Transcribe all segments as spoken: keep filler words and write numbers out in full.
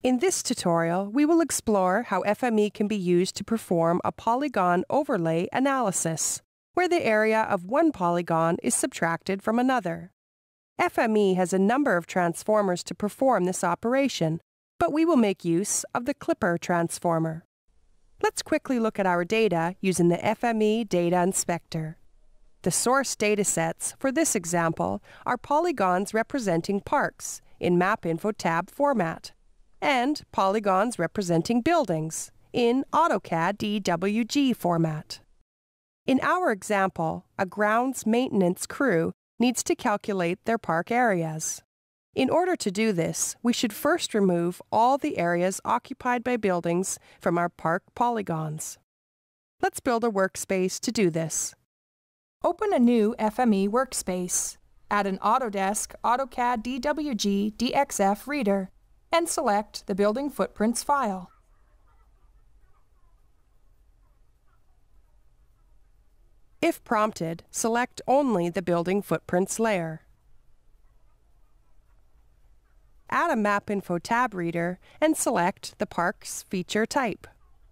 In this tutorial, we will explore how F M E can be used to perform a polygon overlay analysis, where the area of one polygon is subtracted from another. F M E has a number of transformers to perform this operation, but we will make use of the Clipper transformer. Let's quickly look at our data using the F M E Data Inspector. The source datasets for this example are polygons representing parks in MapInfo tab format, and polygons representing buildings in AutoCAD D W G format. In our example, a grounds maintenance crew needs to calculate their park areas. In order to do this, we should first remove all the areas occupied by buildings from our park polygons. Let's build a workspace to do this. Open a new F M E workspace. Add an Autodesk AutoCAD D W G D X F reader and select the Building Footprints file. If prompted, select only the Building Footprints layer. Add a MapInfo tab reader and select the park's feature type.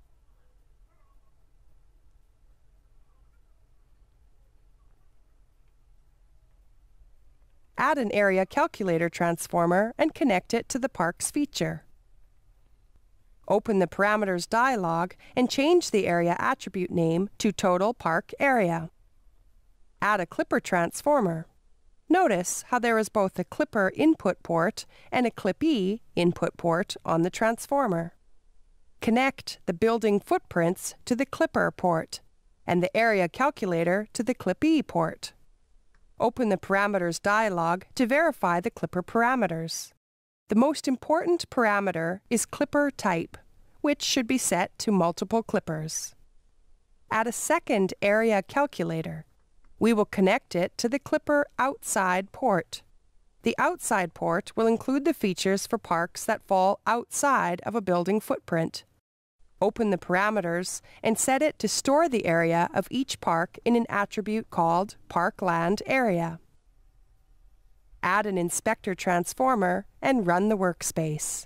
Add an AreaCalculator transformer and connect it to the park's feature. Open the Parameters dialog and change the area attribute name to Total Park Area. Add a Clipper transformer. Notice how there is both a Clipper input port and a Clip-E input port on the transformer. Connect the Building Footprints to the Clipper port and the AreaCalculator to the Clip-E port. Open the Parameters dialog to verify the Clipper parameters. The most important parameter is Clipper type, which should be set to multiple clippers. Add a second AreaCalculator. We will connect it to the Clipper outside port. The outside port will include the features for parks that fall outside of a building footprint. Open the parameters and set it to store the area of each park in an attribute called Parkland Area. Add an inspector transformer and run the workspace.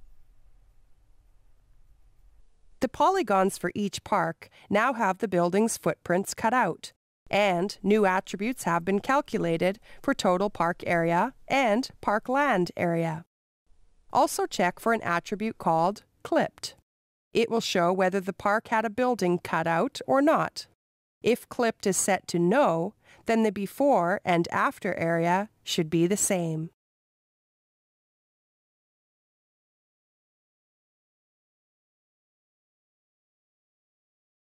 The polygons for each park now have the building's footprints cut out, and new attributes have been calculated for total park area and parkland area. Also check for an attribute called clipped. It will show whether the park had a building cut out or not. If clipped is set to no, then the before and after area should be the same.